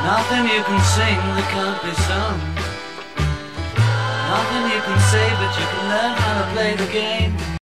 Nothing you can sing that can't be sung. Nothing you can say, but you can learn how to play the game.